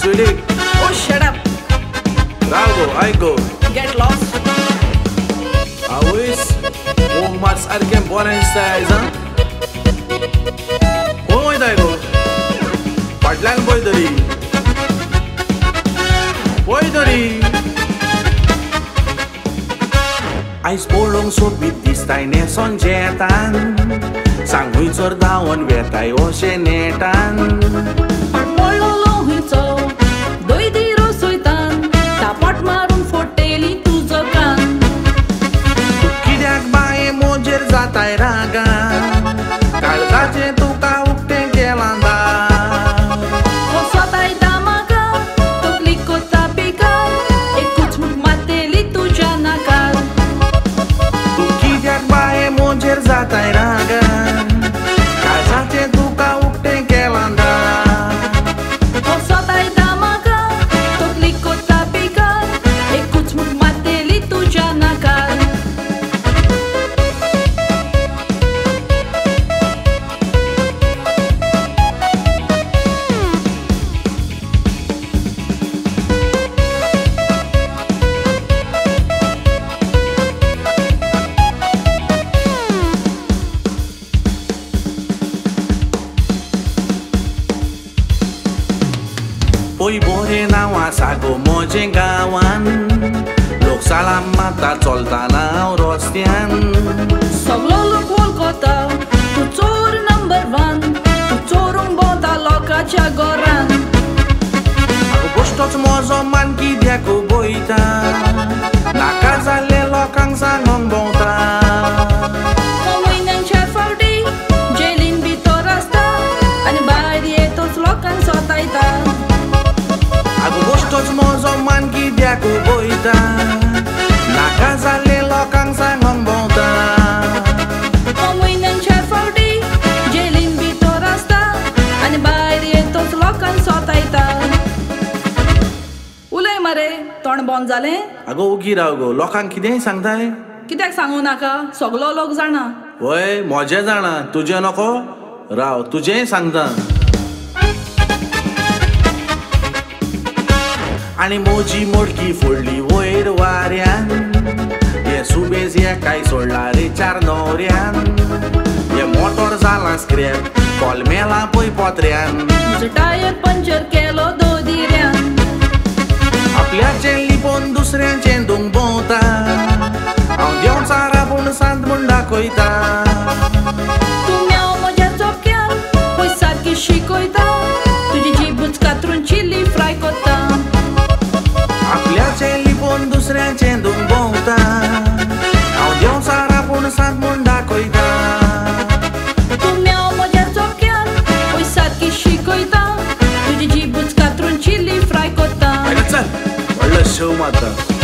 sweetie. Oh, shut up. Bravo, I go. Get lost. Awis, mas arkem bonan size, huh? Oh, I go. Padlan boy dari. Boy dari. Ais bolong sobit distai ne sonjetan. Sang huitsor dawan vetai ocenetan. Pololo huicho, doidiro soitan. Tapat marun foteली तुझं कान. किद्याक बाये मोजेर जाताय रागा. काळजाचे तुका उक्ते केलांदा. हो स्वतायता म्हाका, तकली कोता बेकार. एकूच मूठ मातेली तुझ्या नाकार. तू किद्याक बाये मोजेर जाताय रागा. काळजाचे तुका उक्ते केलांदा. हो स्वतायता म्हाका, तकली कोता बेकार. एकूच मूठ मातेली तुझ्या नाकार. Poi bore nawa sago moje gawan. Lok salam mata चलताना रस्त्यान. सगळो लोक वळखता, तूं चोर नंबर 1. तूं चोरूंक भोंवता लोकांच्या घरान. गोश्टोच मोजो मान किद्याक बोयता. नाका जाल्ले लोकांक सांगोंक भोंवता. हो म्हयन्यान 4 फावटी जेलीन भितर आसता. आनी भायर येतोच लोकांक सोतायता. गोश्टोच मोजो मान किद्याक बोयता. नाका जाल्ले लोकांक सांगोंक भोंवता. हो म्हयन्यान 4 फावटी जेलीन भितर आसता. आनी भायर येतोच लोकांक सोतायता. उलय मरे, तोंड बंद जालें? आगो उगी राव गो, लोकांक कितेंय सांगताय? कित्याक सांगूं नाका? सगळो लोक जाणा. वय मोजे जाणा, तुजें नको? राव तुजेंय सांगता. आनी मोजी मोडकी फोडली वयर वाऱ्यान. हे सुबेज एकाय सोडला रे 4 न्हवऱ्यान. हे मोटोर जाला स्क्रॅप, कॉल मेला पळय पोत्र्यान. म्हजो टायर पंक्चर केलो दोदिऱ्यान. आपल्याचें लिपोवन दुसऱ्याचें धुंग भोंवता. हांव देंव चारा पूण सांत म्हूण दाखयता. तूं मेव म्हज्या चोपक्यान, पळय सारकी शिकयता. तुजी जीबूच कातरून चिली फ्राय कोत्ता. आपल्याचें लिपोवन दुसऱ्याचें धुंग भोंवता. हांव देंव चारा पूण सांत म्हूण दाखयता. तूं मेव म्हज्या चोपक्यान, पळय सारकी शिकयता. तुजी जीबूच कातरून चिली फ्राय कोत्ता. चल व्हडलो शो मारता.